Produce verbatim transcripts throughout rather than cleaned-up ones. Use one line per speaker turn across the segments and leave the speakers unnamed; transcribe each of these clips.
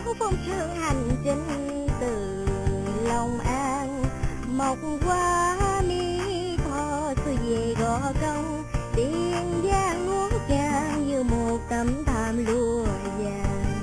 phong sương hành trình từ Long An, mộc qua mi tho xuôi về Gò Công. Tiền giang ngút ngàn như một tấm thảm lụa vàng.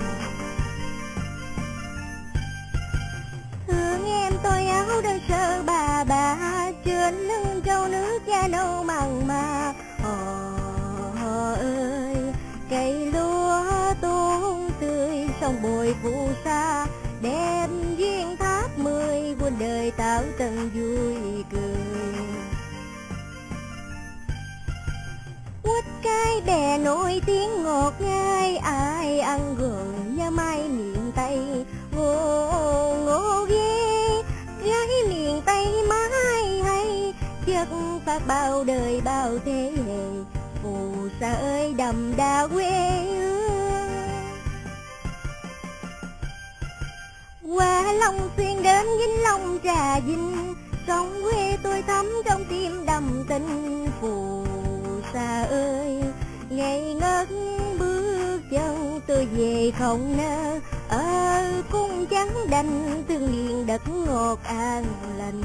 Thương em tôi áo đơn sơ bà bà, trên lưng trâu nước da nâu mặn mà. Hò ơi cây lúa tốt tươi sông bồi phù sa, đem duyên tháp mười quên đời tạo tận vui cười. Quýt cái bè nổi tiếng ngọt ngây, ai ăn gần như mai miền Tây. Ngô ngô ghê gái miền Tây mãi hay, chất phát bao đời bao thế hệ. Phù sa ơi đậm đà quê hương, qua Long Xuyên đến Vĩnh Long Trà Vinh, sông quê tôi thắm trong tim đầm tình. Phù sa ơi ngây ngất bước chân tôi về không nỡ, ở cung trắng đành thương miền đất ngọt an lành.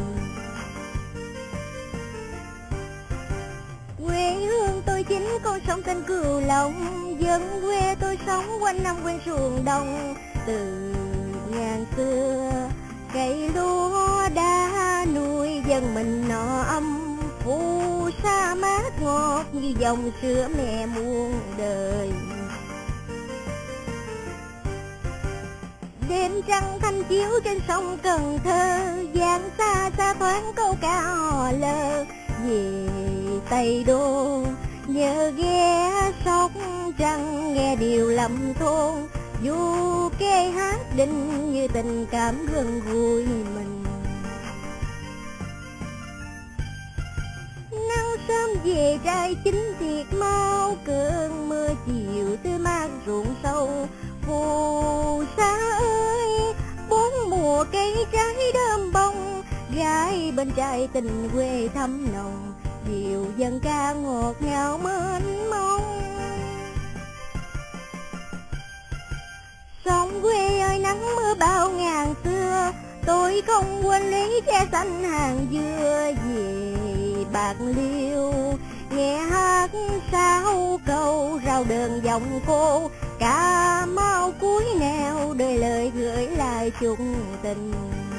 Quê hương tôi chính con sông kênh Cửu Long, dân quê tôi sống quanh năm quên ruộng đồng. Từ ngàn xưa cây lúa đã nuôi dân mình no ấm, phù sa mát ngọt như dòng sữa mẹ muôn đời. Đêm trăng thanh chiếu trên sông Cần Thơ, giang xa xa thoáng câu ca hò lơ. Về Tây Đô nhớ ghé Sóc Trăng, nghe điều lầm thôn dù kê hát đinh như tình cảm gần gũi mình. Nắng sớm về trai chính thiệt mau, cơn mưa chiều tươi mát ruộng sâu. Phù sa ơi bốn mùa cây trái đơm bông, gái bên trai tình quê thắm nồng, điệu dân ca ngọt ngào mênh mông. Sông quê ơi nắng mưa bao ngàn xưa, tôi không quên lý tre xanh hàng dưa. Về Bạc Liêu nghe hát sao câu, rau đơn giọng cô Cà Mau cuối nẻo, đời lời gửi lại chung tình.